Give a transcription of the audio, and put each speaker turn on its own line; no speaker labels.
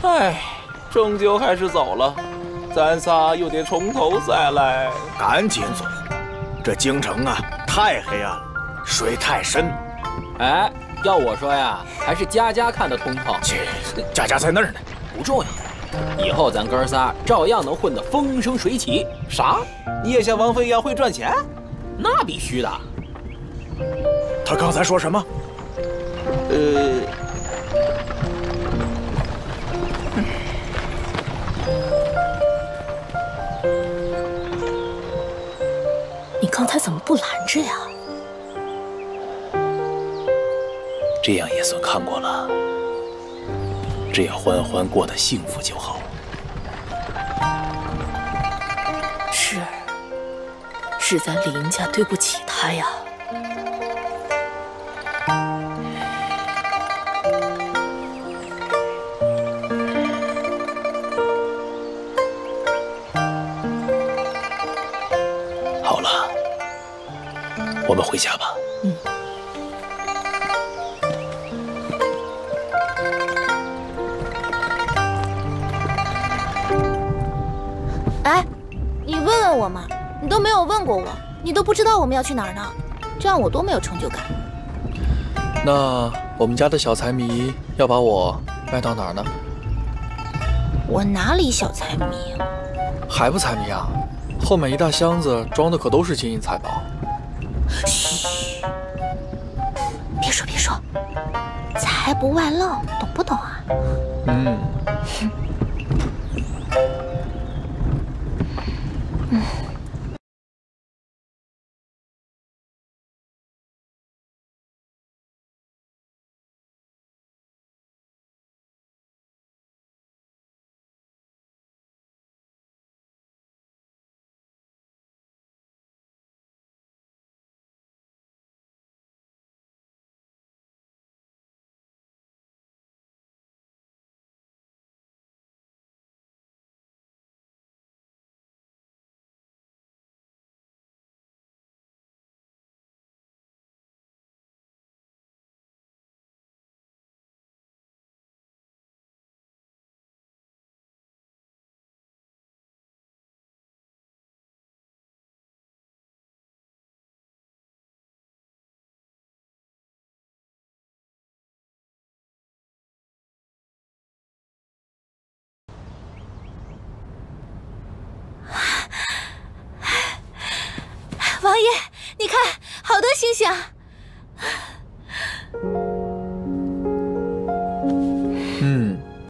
唉，终究还是走了，咱仨又得从头再来。
赶紧走，这京城啊太黑暗了，水太深。
哎，要我说呀，还是家家看得通透。
切，家家在那儿呢，不重要。
以后咱哥仨照样能混得风生水起。
啥？你也像王菲一样会赚钱？
那必须的。
他刚才说什么？
你刚才怎么不拦着呀？
这样也算看过了，只要欢欢过得幸福就好。
是咱林家对不起他呀。
好了，我们回家吧。
哎，你问问我嘛，你都没有问过我，你都不知道我们要去哪儿呢，这样我多没有成就感。
那我们家的小财迷要把我卖到哪儿呢？
我哪里小财迷？
还不财迷啊？后面一大箱子装的可都是金银财宝。
嘘，别说别说，财不外露，懂不懂啊？王爷，你看，好多星星。